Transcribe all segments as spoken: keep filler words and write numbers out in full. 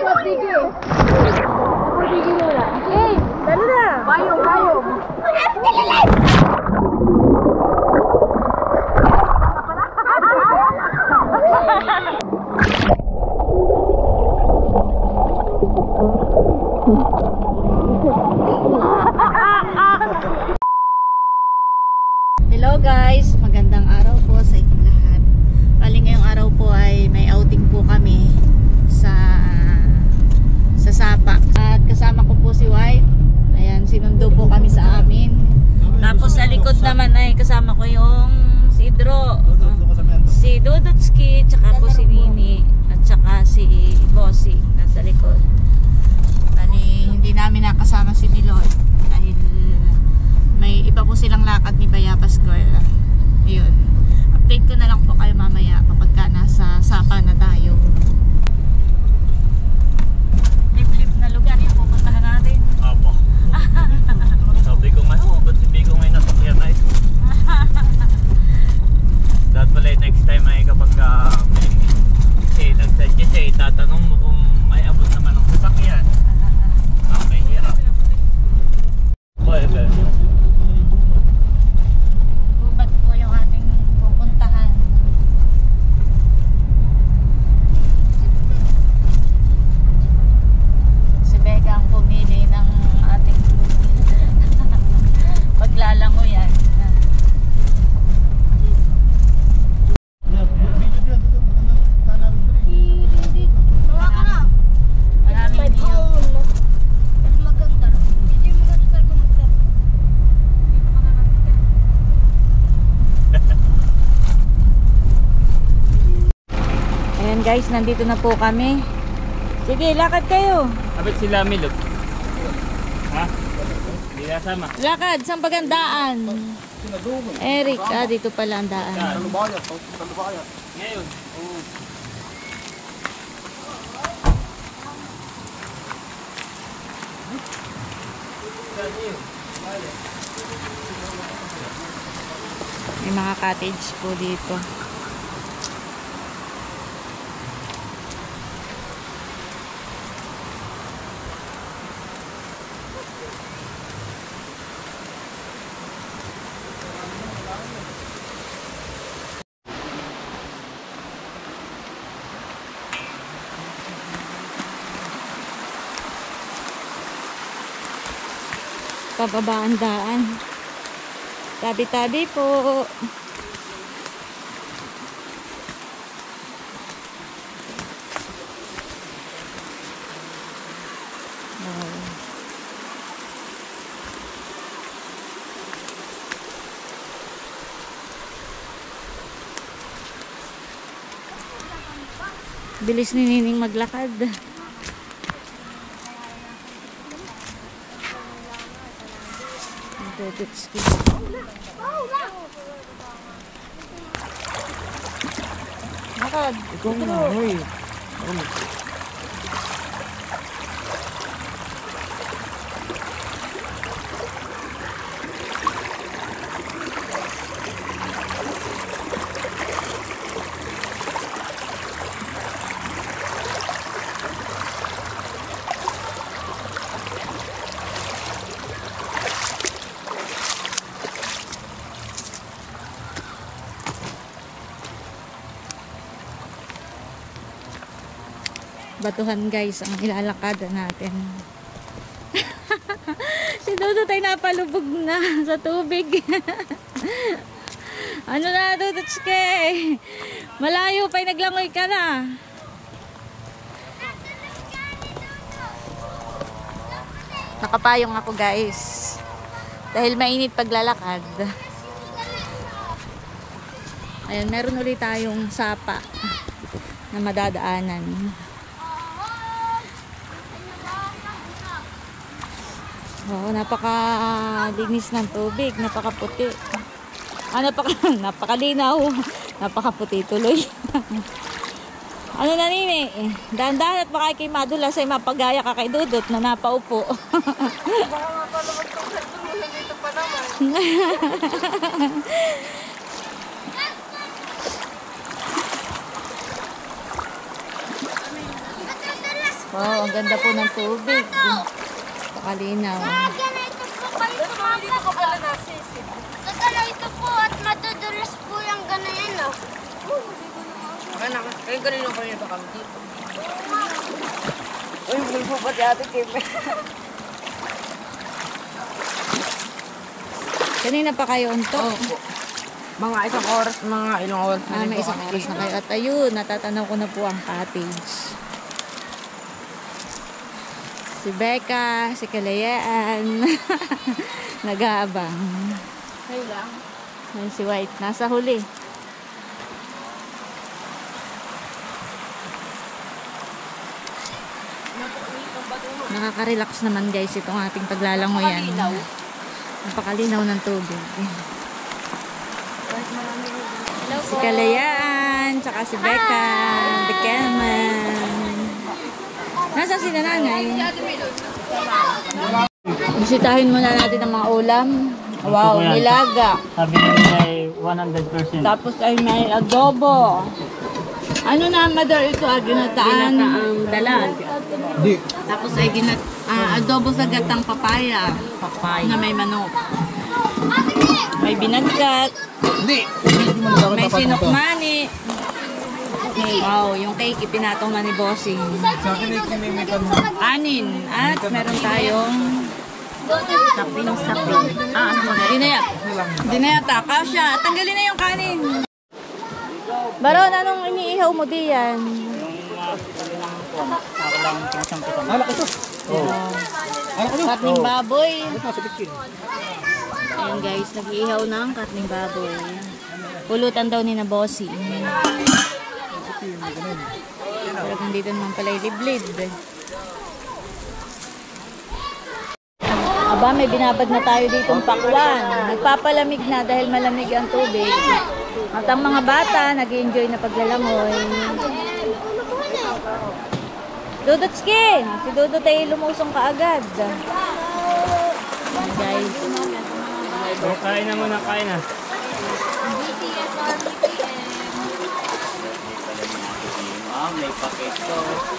Sige. Sige muna. Eh, dalo na. Bayong, bayong. Hello guys, magandang araw po sa inyong lahat. Bali ngayong araw po ay may outing po kami sa sa Sapa. At kasama ko po si White. Ayan, sinundo po kami sa amin. Tapos sa likod naman ay kasama ko yung si Idro, si Dudutski, tsaka po si Nini, at tsaka si Bossy nasa likod. Bali hindi namin nakasama si Miloy dahil may iba po silang lakad ni Bayabas Girl. Ayun. Update ko na lang po kayo mamaya kapag ka nasa Sapa na tayo. Liblib na lugar yung pupunta na natin. Apo. Sabi ko nga, oh, ba't sabi ko ngayon nasakyan na ito? Dapat pala next time ay kapag uh, may eh, nag-suggest eh, tatanong mo kung may abot naman ang sasakyan. Ah, may hirap. Boy, boy. Gubat po yung ating pupuntahan. Si Becca ang pumili ng ating paglalangoyan. Maraming niyo. Ayan guys, nandito na po kami. Sige, lakad kayo. Abit sila Milot. Ha? Hindi nasama. Lakad, saan pagandaan? Eric, ah, dito pala ang daan. Ngayon. May mga cottage po dito. Pababa ang daan. Tabi-tabi po. Wow. Bilis ni Nining maglakad. Dudutski. Lakad. Ikaw na, hoy. Batuhan guys ang ilalakad natin. Si Dudut ay napalubog na sa tubig. Ano na Dudutski? Malayo pa, naglangoy ka na. Nakapayong ako guys dahil mainit paglalakad. Ayan, meron ulit tayong sapa na madadaanan. Oo, napakalinis ng tubig, napakaputi. Ah, napaka, napakalinaw. Napakaputi tuloy. Ano na Nini? Dahan-dahan at baka kay madulas ay mapagaya ka kay Dudut na napaupo. Baka nga pala magpapagtulungan dito pa naman. Wow, ang ganda po ng tubig. Pakalinaw. Ganito po kayo tumakas. Sa ganito po at matudulas po yung ganayan, no? Kaya ganun lang kanina ba kami dito? Uy, may po pati ate Kim. Kanina pa kayo untok? Opo. Mga isang oras, mga ilang oras na Ah, rin may po isang kami oras na dito. kayo. At ayun, natatanaw ko na po ang cottage. Si Becca, si Kalayaan. Nag-aabang. Kayo lang. Ayun si White, nasa huli. Nakaka-relax naman guys itong ating paglalangoyan. Napakalinaw ng tubig. Si Kalayaan, tsaka si Becca, the Kelman. Nasaan si nanay? Bisitahin muna natin ang mga ulam. Wow, nilaga. Sabi nila ay one hundred percent. Tapos ay may adobo. Ano na, mother, ito ah, ginataan? Ginataang dalag. Tapos ay ginat ah, adobo sa gatang papaya Papay. na may manok. May binagkat. Hindi. May sinukmani. Wow, yung cake ipinatong na ni Bossing. Sa akin ay kinimikan mo. Anin. At meron tayong Saping-saping. Ah, ano ba? dinayat. Dinayata. Kasya. Tanggalin na yung kanin. Baron, anong iniihaw mo diyan? Alak ito. Alak ito. Karning baboy. Ayan guys, nag-iihaw ng karning baboy. Pulutan daw ni na Bossing. Pero nandito naman pala yung liblib. Aba, may binabad na tayo ditong pakwan. Nagpapalamig na dahil malamig ang tubig. At ang mga bata, nag-enjoy na paglalangoy. Dudutski! Si Dudut ay lumusong kaagad. Ayan guys. So, kain na muna, kain na. Ah, may paket ko.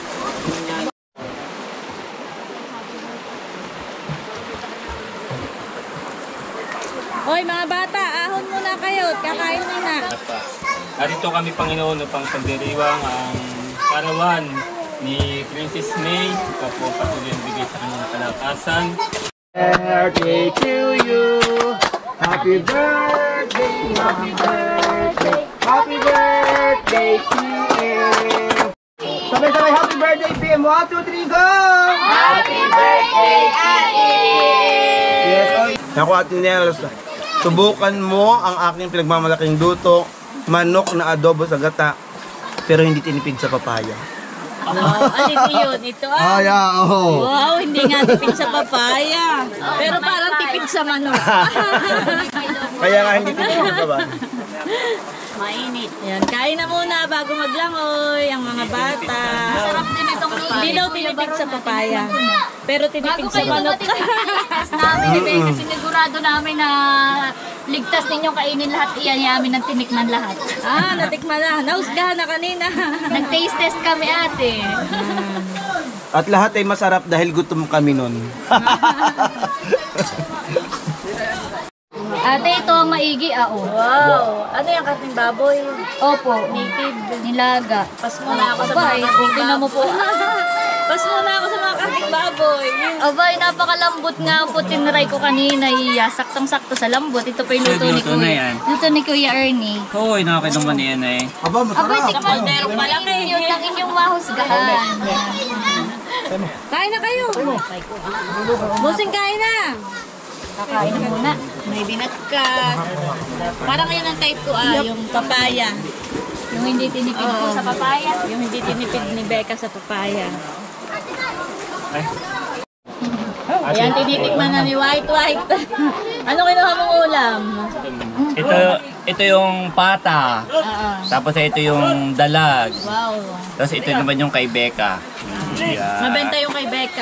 Hoy mga bata, ahon muna kayo. Kakain muna. At ito kami, Panginoon, upang pagdiriwang ang karawan ni Princess May. Ikaw po patuloy ang bigay sa kanyang kalakasan. Birthday to you. Happy birthday. Happy birthday. Happy birthday to you. Sabay-sabay, happy birthday, P M. One, two, three, go! Happy birthday, Ate! Yes, ako at Nels, subukan mo ang aking pinagmamalaking duto, manok na adobo sa gata, pero hindi tinipid sa papaya. Wow, alin yun? Ito ah. Ah, yeah, oh. Wow, hindi nga tipid sa papaya. Pero parang tipid sa manok. Kaya nga hindi tinipid sa papaya. Mainit. Yan, kain na muna bago maglangoy ang mga bata. Sarap din itong Hindi daw tinipid sa papaya. Pero tinipid sa manok. test namin ni Becca, sinigurado namin na ligtas ninyong kainin lahat iyan, yamin ng tinikman lahat. Ah, natikman na. Nausgahan na kanina. Nag-taste test kami ate. At lahat ay masarap dahil gutom kami nun. Ate, ito ang maigi ah, oh. Wow. Ano yung karning baboy? Opo. Native. Nilaga. Pas muna ako sa mga Abay, karning tingnan mo po. Pas muna ako sa mga karning baboy. Abay, napakalambot nga po. Tinry ko kanina. Iya, saktong-sakto sa lambot. Ito pa yung luto ni Luto na Kuya. yan. Luto ni Kuya Ernie. Oo, oh, nakakita mo niyan eh. Aba, masarap. Abay, tikman Kalderong malaki. yun lang inyong mahusgahan. Kain na kayo. Busing kain na. Kakain na muna. May binatkat. Parang yun ang type ko ah, yung papaya. Yung hindi tinipid ko Oo. sa papaya. Yung hindi tinipid ni Becca sa papaya. Ay. Ayan, tinitikman na ni White White. Ano kinuha mong ulam? Ito, ito yung pata. Oo. Tapos ito yung dalag. Wow. Tapos ito naman yung kay Becca. Yeah. Mabenta yung kay Becca.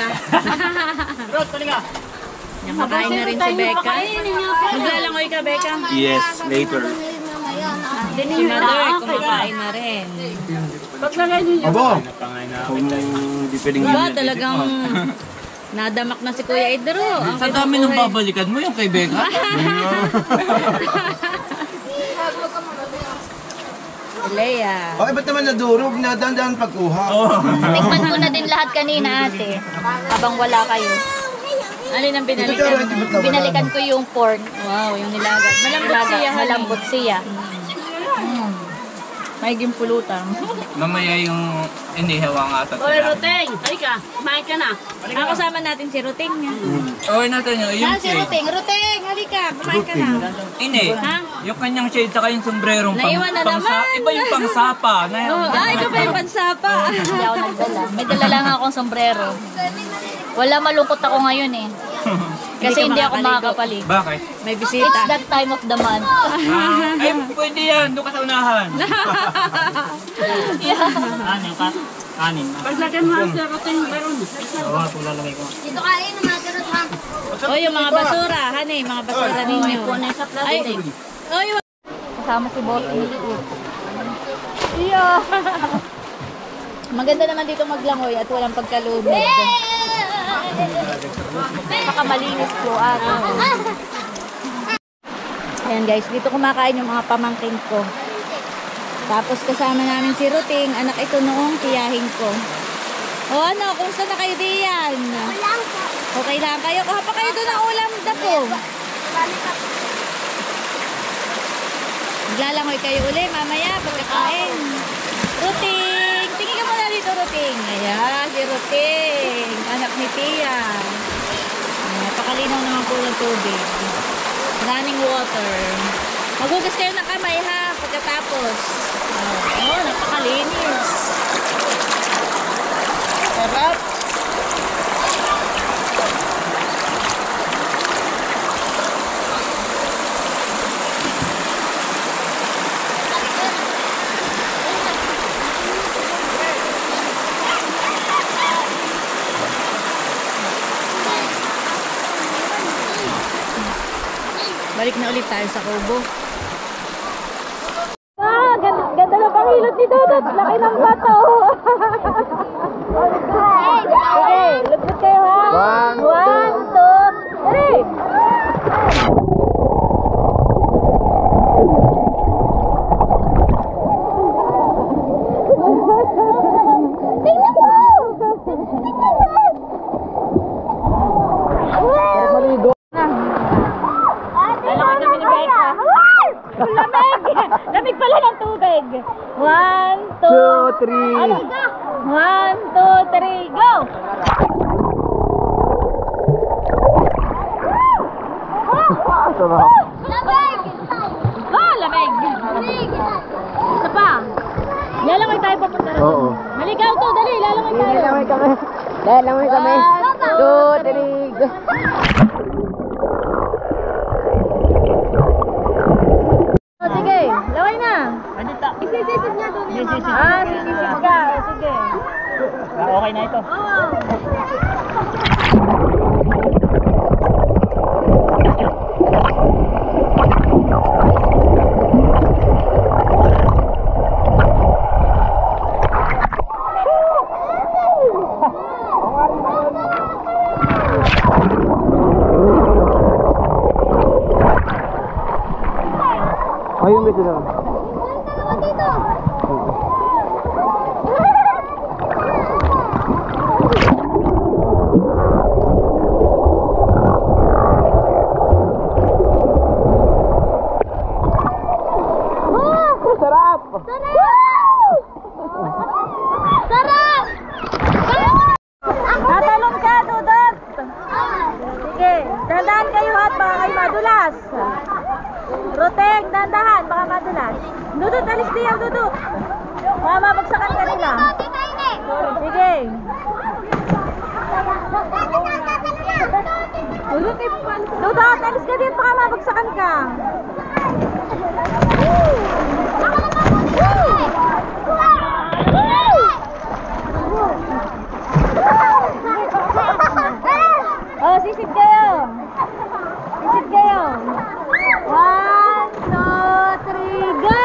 Nakakain na rin si Becca. Maglalangoy ka, Becca? Yes, later. Si Mother, kumakain na rin. Aba, Napangay na kung hindi pwedeng Diba, gawin. talagang nadamak na si Kuya Idro. Ang Sa dami ng kinukuha. babalikan mo yung kay Becca. Leia. Okay, ba't naman nadurog? Nadandaan pagkuha. Tikman ko na din lahat kanina, ate. Habang wala kayo. Alin ang Ito binalikan daw, mo? ito ba't nawala Binalikan na? ko yung pork. Wow, yung nilagat. Malambot Malaga, siya. honey. malambot siya. Maiging pulutan. Mamaya yung inihaw ang atat. Oy, Roteng! Halika, kumain ka na. Ah, kasama natin si Ruting. Okay natin yung yung Ah, si shade. Ruting. Ruting, halika. Kumain ka na. Ini, Ha? yung kanyang shade saka yung sombrerong pang, Naiwan na pangsa- naman. Iba yung pangsapa. Na, Oh, ah, ikaw pa yung pansapa. Hindi ako nagdala. May dala lang akong sombrero. Wala, malungkot ako ngayon eh. Kasi Hindi hindi ka ako makakapaligo. Bakit? May It's bisita. that time of the month. Ah, ay, pwede yan. Doon ka sa unahan. Kanin ka? Kanin. Paglagyan mo sa Roteng, meron. Oo, pulalagay ko. Dito kain ng mga ganun ha. O, yung mga basura. Honey, mga basura ninyo. Ay, oh, yung Kasama si Bossy. Iyo. Maganda naman dito maglangoy at walang pagkalubog. Baka malinis po ate. Ayan guys, dito kumakain yung mga pamangkin ko. Tapos kasama namin si Ruting, anak ito noong tiyahin ko. O ano, kumusta na kayo diyan? Okay lang kayo? Kuha pa kayo doon ng ulam dapo. Maglalangoy kayo uli mamaya pagkakain. Ruting! Tingin ka muna dito, Ruting. Ayan, si Ruting. Anak ni Tia. Ayan, napakalinaw naman po ng tubig. Running water. Magugas kayo ng kamay ha, pagkatapos. Oh, oh napakalinis. Sarap. Balik na ulit tayo sa kubo. Ah, ganda, ganda na pangilot ni Dodot. Laki ng bato. Sige, lupit kayo ha. One, One, two, three. Tingnan mo! Tingnan mo! Maligo. Lalaki kami ni Becca. Lamig! Lamig pala ng tubig. One, two, Two, three. one, two, three, go! Sarap. Lamig! Oh, lamig! Isa pa. Lalangoy tayo papunta rin. Oo. Maligaw to, dali, lalangoy tayo. Lalangoy kami. Lalangoy kami. Two, three, go. Oh, sige, laway na. Isisisid niya doon yung mama. Ah, sisisid ka. Sige. Okay na ito. Oo. Ayun, beto na. Sarap! Tatalon ka, Dudot. Sige, dandahan kayo at baka kayo madulas. Roteng, dandahan, baka madulas. Dudot, alis niya, Dudot. Baka mabagsakan ka nila. Sige. Dudot, Dudot, alis ka din, baka mabagsakan ka. Oh, sisid kayo. Sisid kayo. One, two, three, go!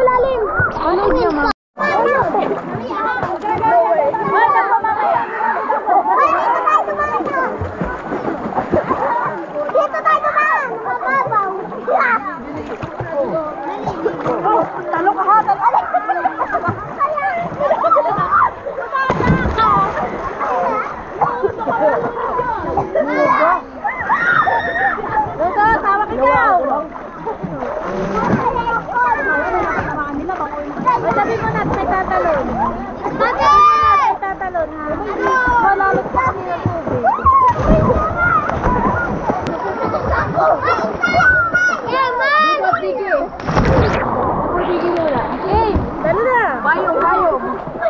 malalim. Ano niya, ma? Dito tayo dumaan. Mababaw. Talo ka ha, talo. Luto, tawag ikaw. Ay, sabi mo na, may tatalon. Bakit? May tatalon, ha? Malalot pa kami ng tubig. Eh, man! Sige. Sige muna. Eh, dalo na. Bayong, bayong.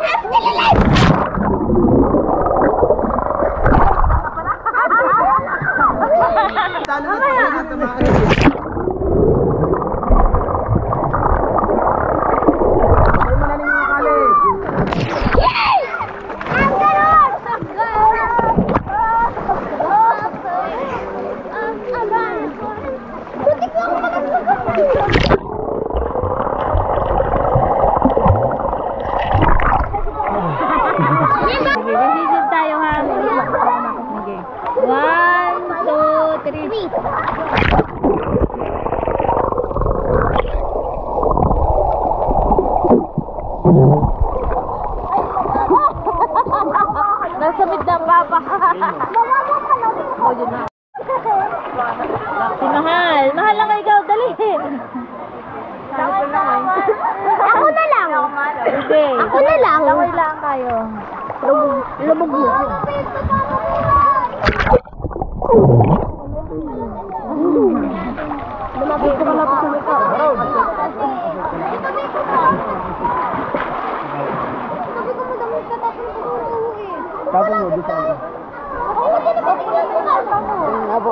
One, two, three. Nasa mid ng papa. Oh, yun na. Si Mahal. Mahal lang ikaw, dali. Ako na lang. Sige. Ako na lang. Laway lang kayo. Lubog. Lubog mo. Lumapit ko malapit sa mika. Tapos mo, di saan ka? Abo.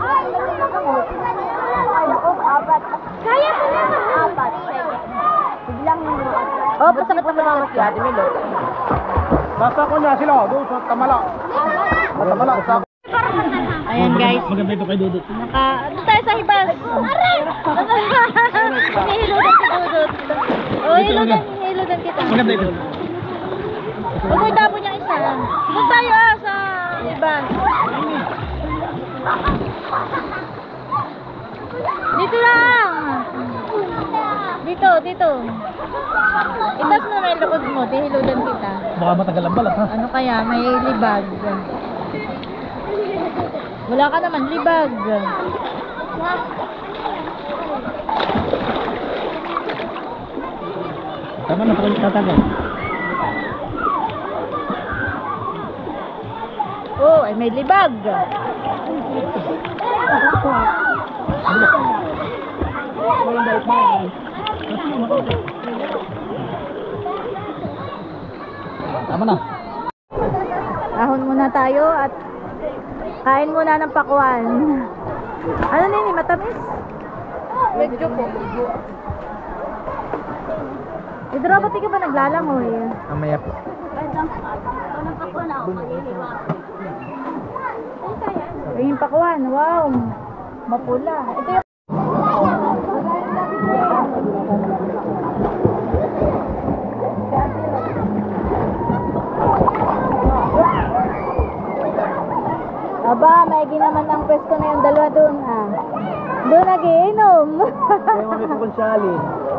Kaya ko na. Apat. Biglang Oh, pasakit na mama si Ate Milo. Basta ko na sila, doon sa Tamala. Sa Tamala, sa... Ayan guys. Maganda ito kay Dudut. Naka, ano tayo sa hibas? Aray! Hinihiludan si Dudut. Oh, hiludan, hiludan kita. Maganda ito. Huwag mo itapon niya isa. Doon tayo ah, sa hibas. Dito lang. Dito, dito. Itas mo na yung likod mo, hiludan kita. Baka matagal ang balat, ha? Ano kaya, may libag. Wala ka naman, libag. Tama na, pagkalit tatagal. Oh, ay may libag. Tama na. Ahon muna tayo at kain muna ng pakwan. Ano nini, matamis? Medyo po. Idra, ba't di ka ba naglalangoy? Mamaya po. Ay, yung pakwan, wow. Mapula. Ito yung... Aba, maigi naman ang pwesto na yung dalawa doon, ah. Doon nagiinom. Kaya mo may kukonsyali.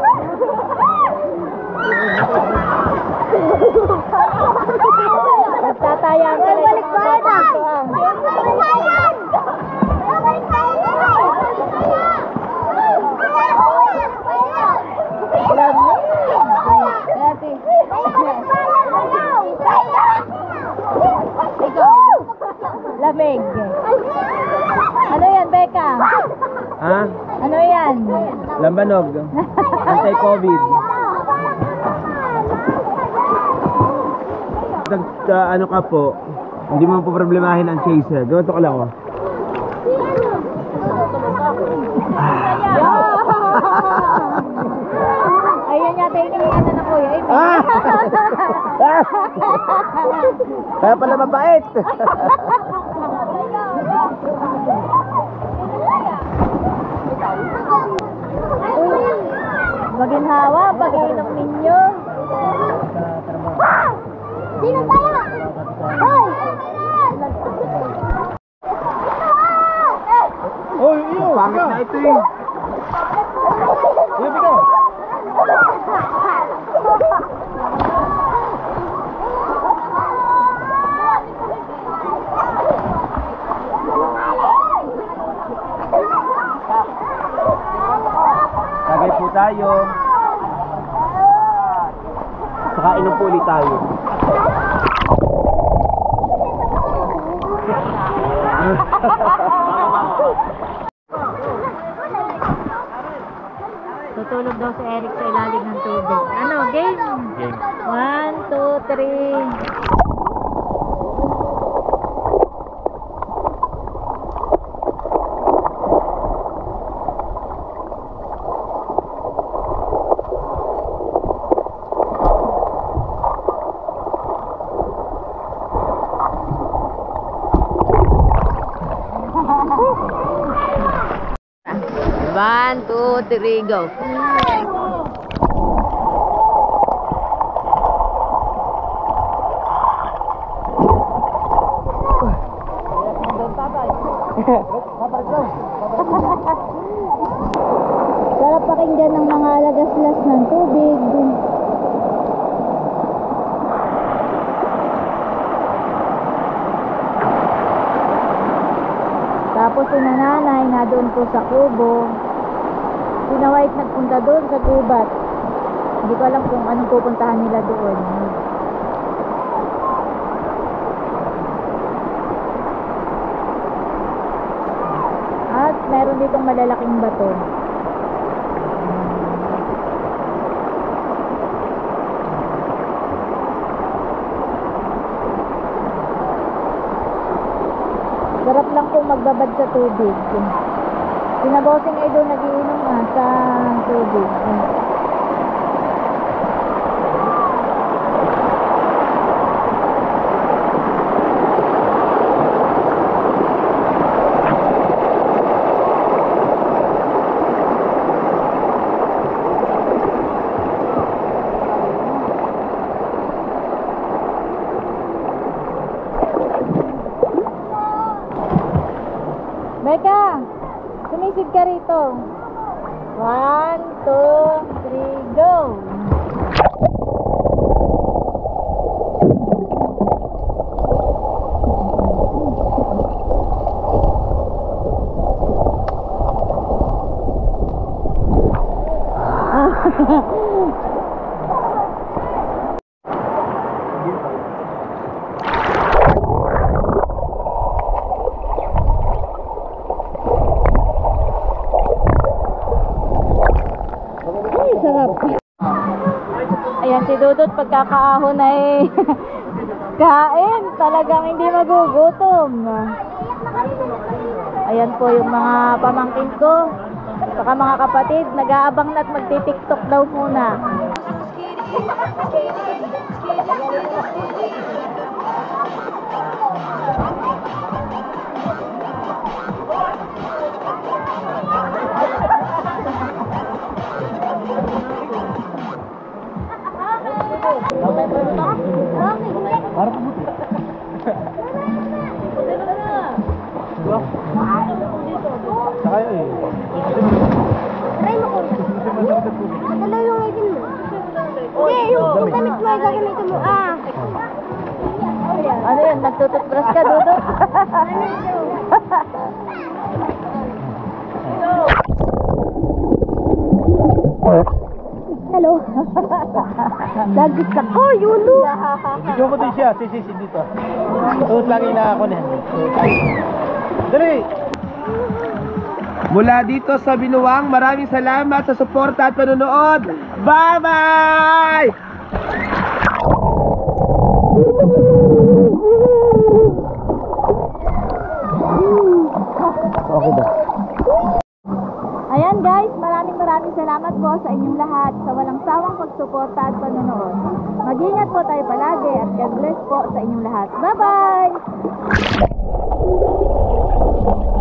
Nagtatayang ka rin. Balik ba yan, ah? Balik ba yan? Balik ba Lamig. Ano yan, Becca? Ha? Ano yan? Lambanog. Anti-COVID. Nag, uh, ano ka po, hindi mo po problemahin ang chaser. Ganito ka lang, oh. Ayun yata yung iniinan na kuya. Eh, Ah! Kaya pala mabait. Maginhawa, pag-iinom ninyo. Sino tayo? Hoy! Oh, iyo! Pangit na ito eh! Iyo, bigaw! Tagay po tayo. Saka inom po ulit tayo. Tutulog daw si Eric sa ilalim ng tubig. Ano, game? Game. One, two, three. One, two, three, go. Sarap pakinggan ng mga lagaslas ng tubig. Tapos si nanay na doon po sa kubo. Si na White nagpunta doon sa gubat. Hindi ko alam kung anong pupuntahan nila doon. At meron ditong malalaking bato. Sarap lang kung magbabad sa tubig. Sinabosing ay doon nagiinom nga sa tubig. Becca, sumisid ka rito. One, two, three, go! Sarap. Ayan si Dudut, pagkakaahon ay kain, talagang hindi magugutom. Ayan po yung mga pamangkin ko, saka mga kapatid, nag-aabang na at magti-tiktok daw muna. Parang puti. Saka eh. Try mo ko. Madala yung itin mo. Hindi, yung damit mo ay gagamitin mo. Ah. Ano yan, nagtututbrush ka, Dudut? Hello. Lagi sa ko, Yulo. Video mo din siya. Si, si, si, dito. Tuot lang ina ako niyan. Dali! Mula dito sa Binuang, maraming salamat sa suporta at panonood. Bye-bye! Okay ba? Ayan guys, maraming maraming salamat po sa inyong lahat sa walang sawang pagsuporta at panonood. Mag-ingat po tayo palagi at God bless po sa inyong lahat. Bye-bye!